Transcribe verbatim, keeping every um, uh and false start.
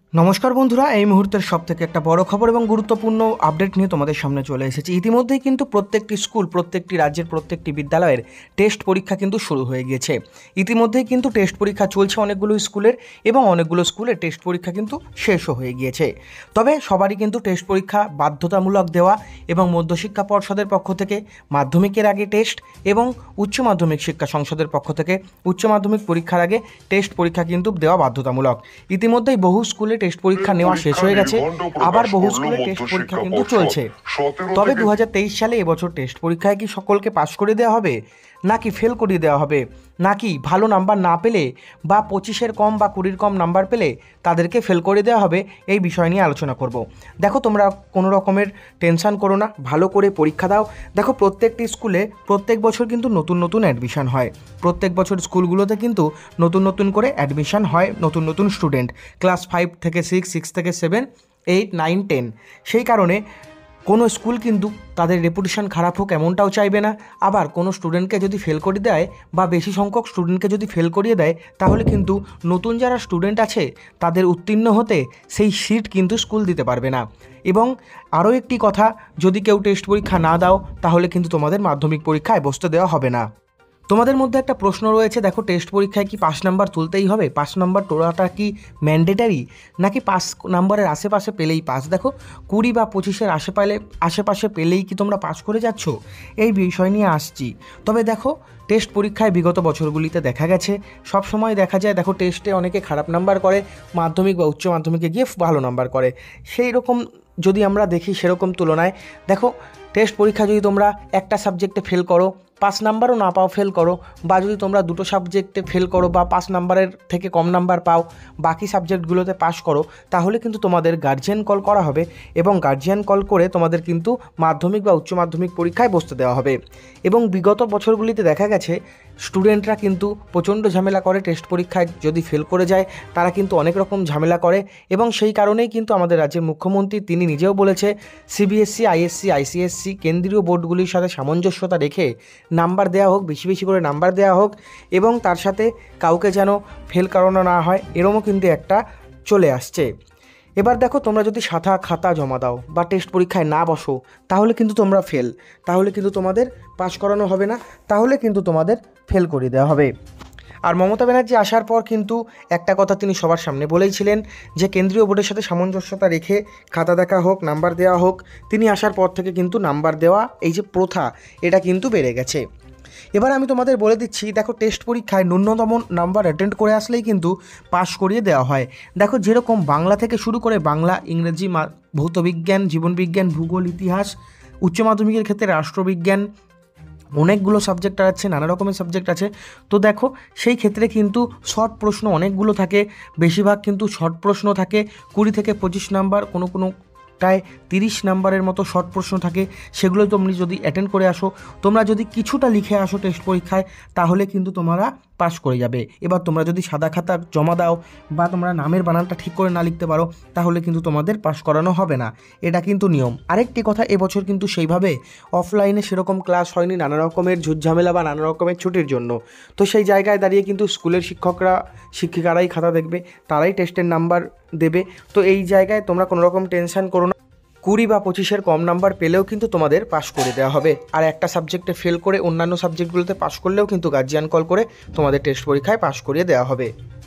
নমস্কার বন্ধুরা, এই মুহূর্তের সবথেকে একটা বড় খবর এবং গুরুত্বপূর্ণ আপডেট নিয়ে তোমাদের সামনে চলে এসেছি। ইতিমধ্যেই কিন্তু প্রত্যেকটি স্কুল, প্রত্যেকটি রাজ্যের প্রত্যেকটি বিদ্যালয়ের টেস্ট পরীক্ষা কিন্তু শুরু হয়ে গিয়েছে। ইতিমধ্যেই কিন্তু টেস্ট পরীক্ষা চলছে অনেকগুলো স্কুলের, এবং অনেকগুলো স্কুলের টেস্ট পরীক্ষা কিন্তু শেষও হয়ে গিয়েছে। তবে সবারই কিন্তু টেস্ট পরীক্ষা বাধ্যতামূলক দেওয়া, এবং মধ্যশিক্ষা পর্ষদের পক্ষ থেকে মাধ্যমিকের আগে টেস্ট, এবং উচ্চ মাধ্যমিক শিক্ষা সংসদের পক্ষ থেকে উচ্চ মাধ্যমিক পরীক্ষার আগে টেস্ট পরীক্ষা কিন্তু দেওয়া বাধ্যতামূলক। ইতিমধ্যেই বহু স্কুলে টেস্ট পরীক্ষা নেওয়া শেষ হয়ে গেছে, আবার বহু স্কুলে টেস্ট পরীক্ষা কিন্তু চলছে। তবে দু হাজার তেইশ সালে এবছর টেস্ট পরীক্ষায় কি সকলকে পাশ করে দেওয়া হবে, নাকি ফেল করিয়ে দেওয়া হবে, নাকি ভালো নাম্বার না পেলে বা পঁচিশের কম বা কুড়ির কম নাম্বার পেলে তাদেরকে ফেল করে দেওয়া হবে, এই বিষয় নিয়ে আলোচনা করব। দেখো, তোমরা কোনো রকমের টেনশান করো না, ভালো করে পরীক্ষা দাও। দেখো, প্রত্যেকটি স্কুলে প্রত্যেক বছর কিন্তু নতুন নতুন অ্যাডমিশন হয়। প্রত্যেক বছর স্কুলগুলোতে কিন্তু নতুন নতুন করে অ্যাডমিশন হয়, নতুন নতুন স্টুডেন্ট ক্লাস ফাইভ থেকে সিক্স সিক্স থেকে সেভেন এইট নাইন টেন। সেই কারণে কোনো স্কুল কিন্তু তাদের রেপুটেশন খারাপ হোক এমনটাও চাইবে না। আবার কোনো স্টুডেন্টকে যদি ফেল করে দেয় বা বেশি সংখ্যক স্টুডেন্টকে যদি ফেল করিয়ে দেয়, তাহলে কিন্তু নতুন যারা স্টুডেন্ট আছে তাদের উত্তীর্ণ হতে সেই সিট কিন্তু স্কুল দিতে পারবে না। এবং আরও একটি কথা, যদি কেউ টেস্ট পরীক্ষা না দাও তাহলে কিন্তু তোমাদের মাধ্যমিক পরীক্ষায় বসতে দেওয়া হবে না। তোমাদের মধ্যে একটা প্রশ্ন রয়েছে, দেখো, টেস্ট পরীক্ষায় কি পাস নাম্বার তুলতেই হবে? পাস নাম্বার তোলাটা কি ম্যান্ডেটারি, নাকি পাস নাম্বারের আশেপাশে পেলেই পাস? দেখো, কুড়ি বা পঁচিশের আশেপাশে আশেপাশে পেলেই কি তোমরা পাস করে যাচ্ছ? এই বিষয় নিয়ে আসছি। তবে দেখো, টেস্ট পরীক্ষায় বিগত বছরগুলিতে দেখা গেছে, সব সময় দেখা যায়, দেখো, টেস্টে অনেকে খারাপ নাম্বার করে, মাধ্যমিক বা উচ্চ মাধ্যমিকে গিয়ে ভালো নাম্বার করে। সেই রকম যদি আমরা দেখি, সেরকম তুলনায় দেখো, টেস্ট পরীক্ষা যদি তোমরা একটা সাবজেক্টে ফেল করো, পাঁচ নাম্বারও না পাও, ফেল করো, বা যদি তোমরা দুটো সাবজেক্টে ফেল করো বা পাঁচ নাম্বারের থেকে কম নাম্বার পাও, বাকি সাবজেক্টগুলোতে পাস করো, তাহলে কিন্তু তোমাদের গার্জিয়ান কল করা হবে, এবং গার্জিয়ান কল করে তোমাদের কিন্তু মাধ্যমিক বা উচ্চ মাধ্যমিক পরীক্ষায় বসতে দেওয়া হবে। এবং বিগত বছরগুলিতে দেখা গেছে স্টুডেন্টরা কিন্তু প্রচণ্ড ঝামেলা করে, টেস্ট পরীক্ষায় যদি ফেল করে যায় তারা কিন্তু অনেক রকম ঝামেলা করে। এবং সেই কারণেই কিন্তু আমাদের রাজ্যের মুখ্যমন্ত্রী তিনি নিজেও বলেছে, সিবিএসসি, আইএসসি, আইসিএসসি কেন্দ্রীয় বোর্ডগুলির সাথে সামঞ্জস্যতা রেখে নাম্বার দেওয়া হোক, বেশি বেশি করে নাম্বার দেওয়া হোক, এবং তার সাথে কাউকে যেন ফেল করানো না হয়, এরমও কিন্তু একটা চলে আসছে। এবার দেখো, তোমরা যদি সাদা খাতা জমা দাও বা টেস্ট পরীক্ষায় না বসো, তাহলে কিন্তু তোমরা ফেল, তাহলে কিন্তু তোমাদের পাস করানো হবে না, তাহলে কিন্তু তোমাদের ফেল করে দেওয়া হবে। আর মমতা ব্যানার্জি আসার পর কিন্তু একটা কথা তিনি সবার সামনে বলেইছিলেন, যে কেন্দ্রীয় বোর্ডের সাথে সামঞ্জস্যতা রেখে খাতা দেখা হোক, নাম্বার দেওয়া হোক। তিনি আসার পর থেকে কিন্তু নাম্বার দেওয়া, এই যে প্রথা, এটা কিন্তু বেড়ে গেছে। এবার আমি তোমাদের বলে দিচ্ছি, দেখো, টেস্ট পরীক্ষায় ন্যূনতম নাম্বার অ্যাটেন্ড করে আসলেই কিন্তু পাস করিয়ে দেওয়া হয়। দেখো, যেরকম বাংলা থেকে শুরু করে বাংলা, ইংরেজি, ভৌতবিজ্ঞান, জীবনবিজ্ঞান, ভূগোল, ইতিহাস, উচ্চ মাধ্যমিকের ক্ষেত্রে রাষ্ট্রবিজ্ঞান, অনেকগুলো সাবজেক্ট আছে, নানা রকমের সাবজেক্ট আছে। তো দেখো, সেই ক্ষেত্রে কিন্তু শর্ট প্রশ্ন অনেকগুলো থাকে, বেশিরভাগ কিন্তু শর্ট প্রশ্ন থাকে, কুড়ি থেকে পঁচিশ নাম্বার, কোনো কোনো প্রায় তিরিশ নাম্বারের মতো শর্ট প্রশ্ন থাকে। সেগুলো তোমরা যদি অ্যাটেন্ড করে আসো, তোমরা যদি কিছুটা লিখে আসো টেস্ট পরীক্ষায়, তাহলে কিন্তু তোমরা পাস করে যাবে। এবার তোমরা যদি সাদা খাতা জমা দাও বা তোমরা নামের বানানটা ঠিক করে না লিখতে পারো, তাহলে কিন্তু তোমাদের পাস করানো হবে না। এটা কিন্তু নিয়ম। আরেকটি কথা, এবছর কিন্তু সেইভাবে অফলাইনে সেরকম ক্লাস হয়নি, নানা রকমের ঝুটঝামেলা বা নানা রকমের ছুটির জন্য। তো সেই জায়গায় দাঁড়িয়ে কিন্তু স্কুলের শিক্ষকরা, শিক্ষিকারাই খাতা দেখবে, তারাই টেস্টের নাম্বার দেবে। তো এই জায়গায় তোমরা কোনো রকম টেনশন করো না, কুড়ি বা পঁচিশের কম নাম্বার পেলেও কিন্তু তোমাদের পাস করে দেওয়া হবে। আর একটা সাবজেক্টে ফেল করে অন্যান্য সাবজেক্টগুলোতে পাস করলেও কিন্তু গার্জিয়ান কল করে তোমাদের টেস্ট পরীক্ষায় পাস করিয়ে দেওয়া হবে।